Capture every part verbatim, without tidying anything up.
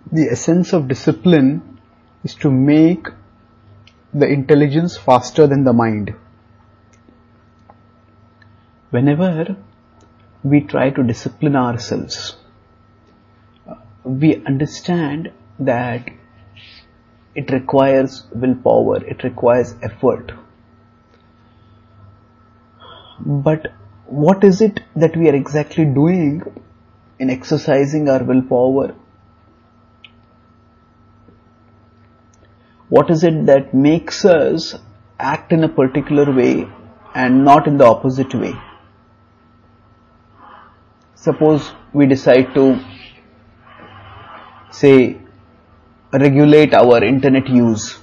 the essence of discipline is to make the intelligence faster than the mind. Whenever we try to discipline ourselves, we understand that it requires willpower, it requires effort. But what is it that we are exactly doing in exercising our willpower? What is it that makes us act in a particular way and not in the opposite way? Suppose we decide to, say, regulate our internet use,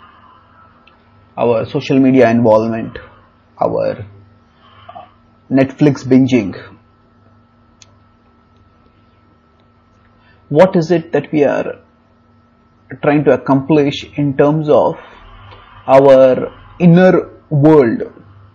our social media involvement, our Netflix binging. What is it that we are trying to accomplish in terms of our inner world?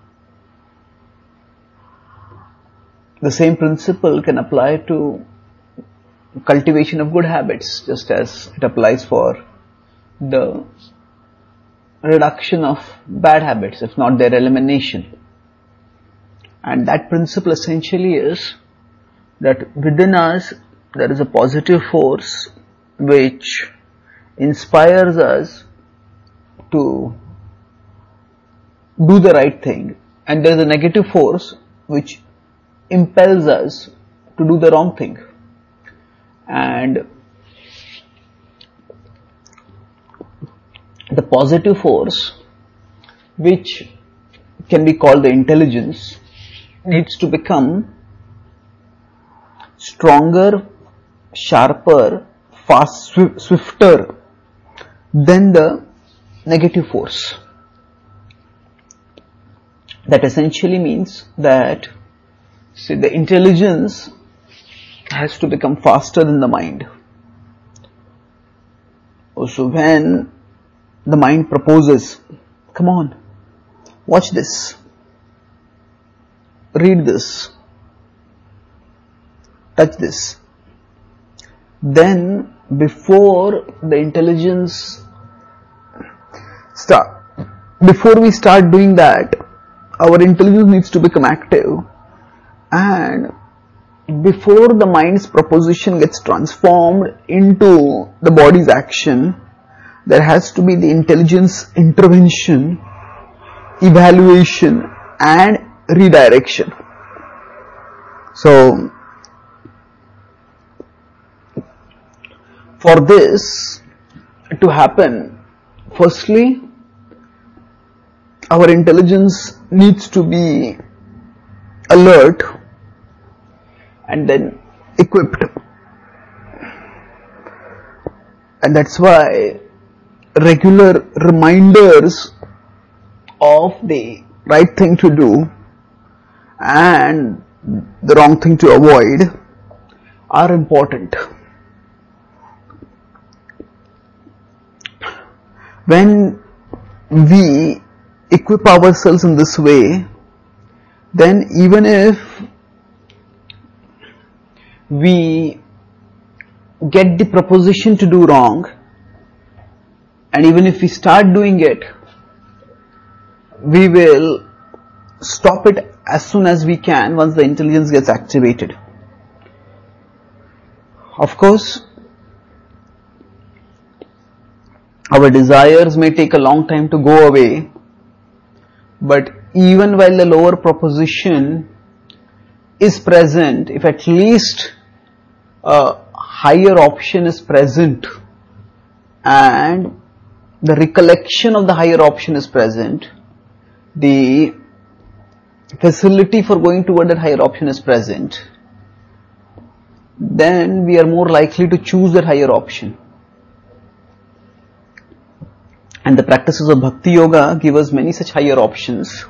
The same principle can apply to cultivation of good habits, just as it applies for the reduction of bad habits, if not their elimination. And that principle essentially is that within us there is a positive force which inspires us to do the right thing, and there is a negative force which impels us to do the wrong thing. And the positive force, which can be called the intelligence, needs to become stronger, sharper, fast, swifter than the negative force. That essentially means that, see, the intelligence has to become faster than the mind. Also, when the mind proposes, come on, watch this, read this, touch this, then before the intelligence start, before we start doing that, our intelligence needs to become active, and before the mind's proposition gets transformed into the body's action, there has to be the intelligence intervention, evaluation and redirection. So, for this to happen, firstly, our intelligence needs to be alert and then equipped. And that's why regular reminders of the right thing to do and the wrong thing to avoid are important. When we equip ourselves in this way, then even if we get the proposition to do wrong, and even if we start doing it, we will stop it as soon as we can once the intelligence gets activated. Of course, our desires may take a long time to go away, but even while the lower proposition is present, if at least a higher option is present and the recollection of the higher option is present, the facility for going toward that higher option is present, then we are more likely to choose that higher option. And the practices of Bhakti Yoga give us many such higher options,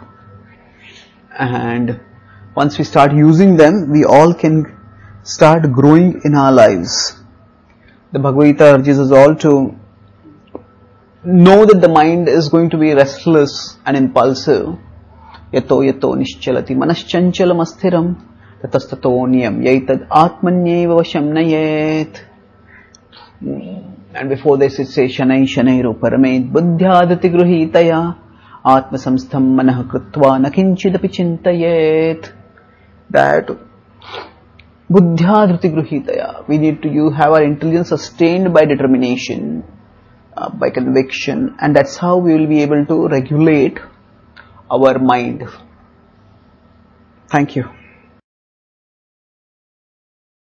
and once we start using them, we all can start growing in our lives. The Bhagavad Gita urges us all to know that the mind is going to be restless and impulsive. Yato yato nischalati manaschanchalam asthiram tatastato niyam yaitad atmanyeva vasham nayet. And before this it says Shanai Shanairu Paramed Buddhyadati Gruhitaya Atma Samstham Manah Krutva Nakinchidapi Chintayet. That Buddhyadati Gruhitaya, we need to you have our intelligence sustained by determination, uh, by conviction, and that's how we will be able to regulate our mind. Thank you.